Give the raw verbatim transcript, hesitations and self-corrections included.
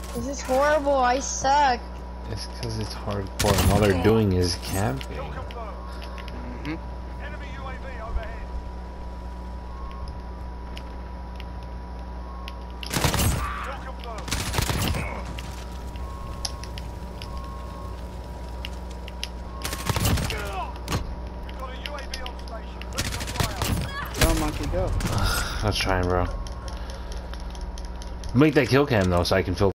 This is horrible. I suck. It's because it's hardcore and all they're doing is camping. Mm-hmm. Enemy U A V overhead. Kill confirmed. We've got a U A V on station. Ready for fire. Go, monkey, go. Let's try, bro. Make that kill cam though, so I can feel.